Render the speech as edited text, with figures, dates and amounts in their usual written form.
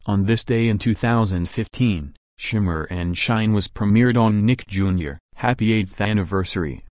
On this day in 2015, Shimmer and Shine was premiered on Nick Jr. Happy 8th anniversary.